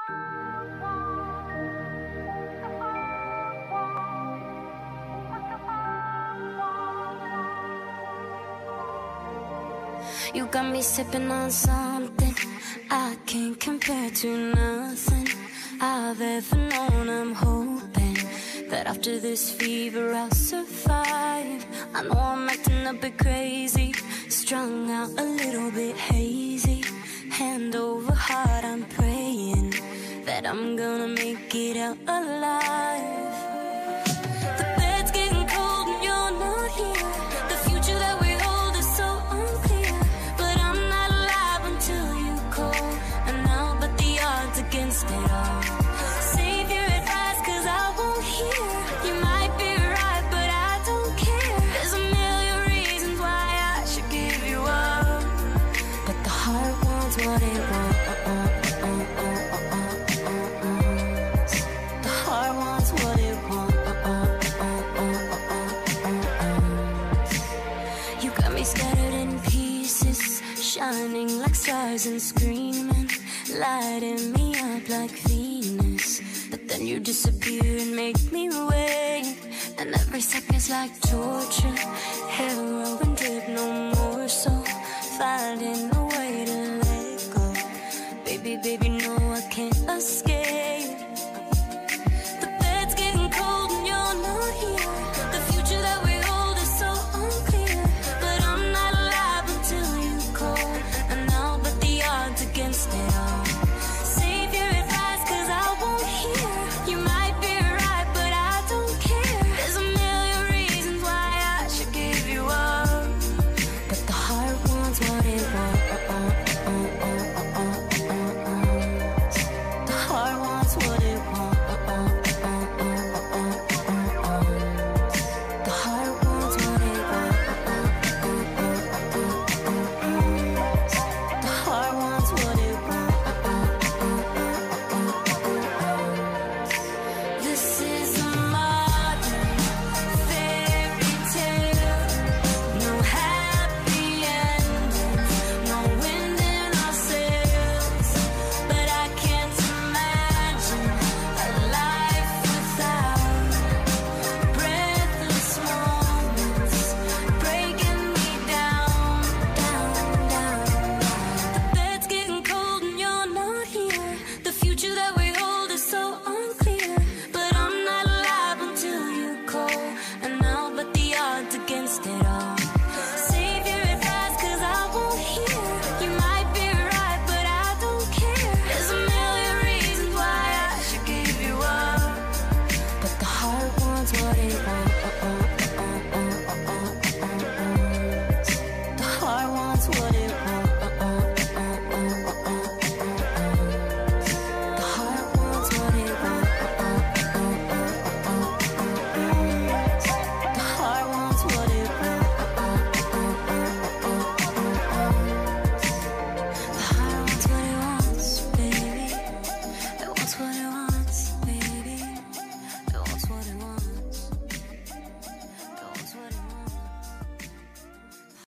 You got me sipping on something I can't compare to nothing I've ever known. I'm hoping that after this fever I'll survive. I know I'm acting a bit crazy, strung out a little bit hazy. Hand over heart, I'm praying that I'm gonna make it out alive. The bed's getting cold and you're not here. The future that we hold is so unclear, but I'm not alive until you call, and I'll bet the odds against it all. Save your advice, cause I won't hear. You might be right, but I don't care. There's a million reasons why I should give you up, but the heart wants what it wants. The heart wants what it wants. You got me scattered in pieces, shining like stars and screaming, lighting me up like Venus. But then you disappear and make me wait, and every second's like torture. Heroin drip, no more, so finding a way to let go. Baby, baby, no, I can't escape.